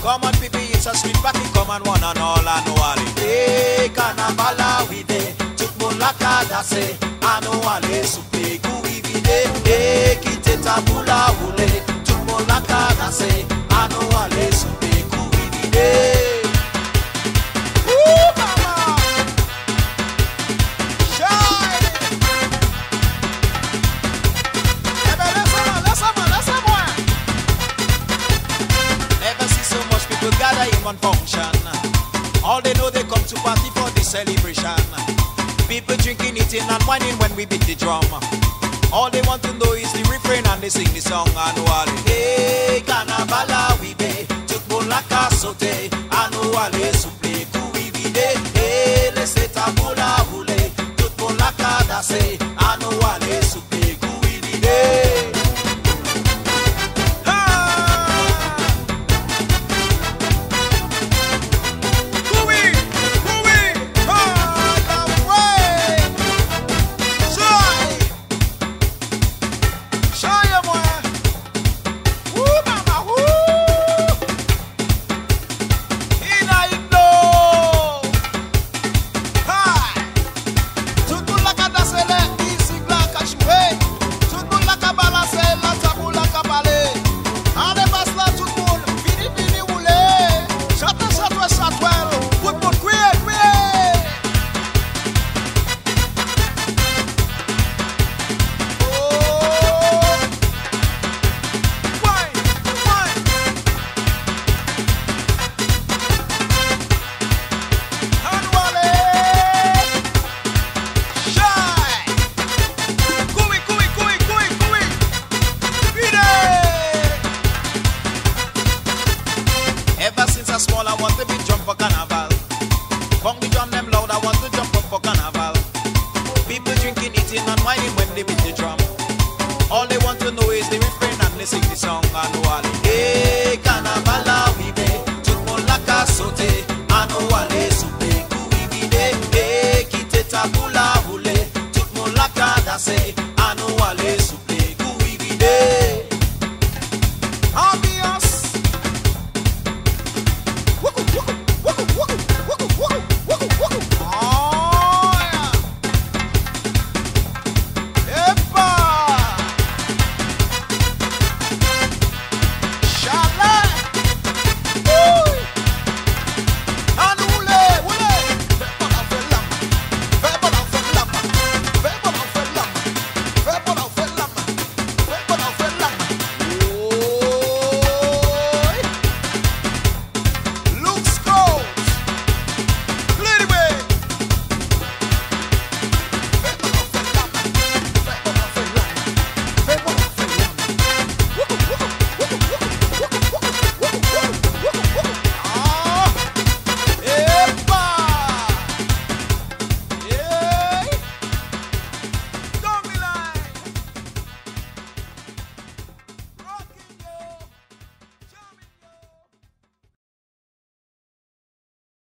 Come on, people, it's a sweet party. Come on, one and all, and all. Hey, Carnaval, we day. Tout moun la ka danse. Ano ale soupe koui vide. Hey, kite tabou la roule. Tout moun la ka danse. Ano ale soupe koui vide. In one function, all they know they come to party for the celebration. People drinking, eating and whining when we beat the drum. All they want to know is the refrain and they sing the song annual. Hey, Carnaval we day, tout moun la ka saute. Annual souple koui vide. Hey, laissez tabou la roule, tout moun la ka danse. Annual souple koui vide. Small, I want to be jump for carnival. Bong the drum them loud, I want to jump up for carnival. People drinking, eating and whining when they beat the drum. All they want to know is the refrain and they sing the song annual.